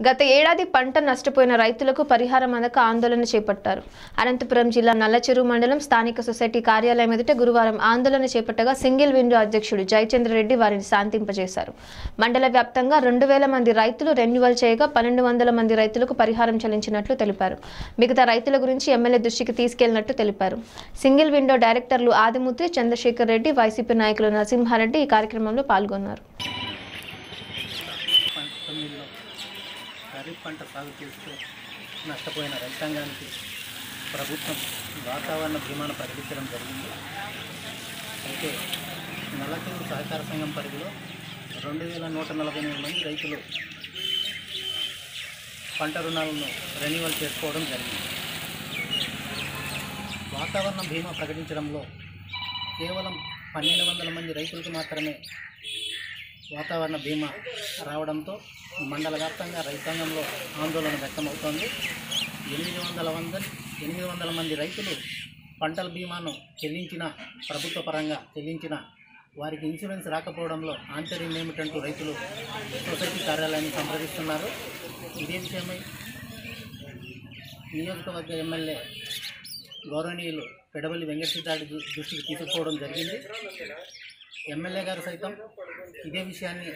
గత ఏడాది పంట నష్టపోయిన రైతులకు పరిహారం అందక ఆందోళన చేపట్టారు. అనంతపురం జిల్లా నల్లచెరువు మండలం స్థానిక సొసైటీ కార్యాలయం ఎదుట గురువారం ఆందోళన చేపట్టగా సింగిల్ విండో అధ్యక్షుడు జయచంద్రరెడ్డి వారిని శాంతింపజేశారు. మండల వ్యాప్తంగా 2000 మంది రైతులు రెన్యువల్ చేయగా 1200 మంది రైతులకు పరిహారం చెల్లించినట్లు తెలిపారు. మిగతా రైతుల గురించి ఎమ్మెల్యే దృష్టికి తీసుకెళ్లినట్టు తెలిపారు. సింగిల్ విండో డైరెక్టర్లు ఆదిమూర్తి, చంద్రశేఖర్ రెడ్డి, వైసీపీ నాయకులు నరసింహారెడ్డి ఈ కార్యక్రమంలో పాల్గొన్నారు. ఖరీఫ్ పంట సాగు చేస్తూ నష్టపోయిన రైతాంగానికి ప్రభుత్వం వాతావరణ బీమాను ప్రకటించడం జరిగింది. అయితే నల్లచెరువు సహకార సంఘం పరిధిలో 2148 మంది రైతులు పంట రుణాలను రెన్యువల్ చేసుకోవడం జరిగింది. వాతావరణ బీమా ప్రకటించడంలో కేవలం 1200 మంది రైతులకు మాత్రమే వాతావరణ బీమా రావడంతో మండల వ్యాప్తంగా రైతాంగంలో ఆందోళన వ్యక్తమవుతోంది. 800 మంది రైతులు పంటల బీమాను ప్రభుత్వ పరంగా చెల్లించిన వారికి ఇన్సూరెన్స్ రాకపోవడంలో ఆంతర్యం ఏమిటంటూ రైతులు సొసైటీ కార్యాలయాన్ని సంప్రదిస్తున్నారు. ఇదే విషయమై నియోజకవర్గ ఎమ్మెల్యే గౌరవనీయులు పెడవల్లి వెంకటరెడ్డి దృష్టికి తీసుకుపోవడం జరిగింది. ఎమ్మెల్యే గారు సైతం ఇదే విషయాన్ని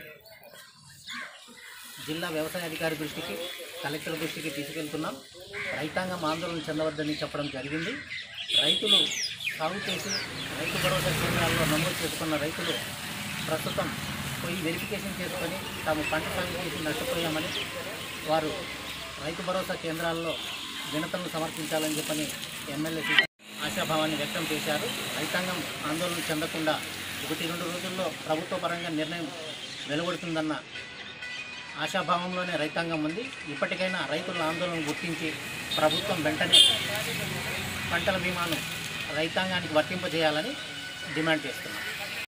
జిల్లా వ్యవసాయ అధికారి దృష్టికి, కలెక్టర్ దృష్టికి తీసుకెళ్తున్నాం. రైతాంగం ఆందోళన చెందవద్దని చెప్పడం జరిగింది. రైతులు సాగు చేసి రైతు భరోసా కేంద్రాల్లో నమోదు చేసుకున్న రైతులు ప్రస్తుతం పోయి వెరిఫికేషన్ చేసుకొని తాము పంట సాగు చేసి నష్టపోయామని వారు రైతు భరోసా కేంద్రాల్లో వినతులను సమర్పించాలని చెప్పని ఎమ్మెల్యే ఆశాభావాన్ని వ్యక్తం చేశారు. రైతాంగం ఆందోళన చెందకుండా 1-2 రోజుల్లో ప్రభుత్వ పరంగా నిర్ణయం వెలువడుతుందన్న ఆశాభావంలోనే రైతాంగం ఉంది. ఇప్పటికైనా రైతుల ఆందోళన గుర్తించి ప్రభుత్వం వెంటనే పంటల బీమాను రైతాంగానికి వర్తింపజేయాలని డిమాండ్ చేస్తున్నాం.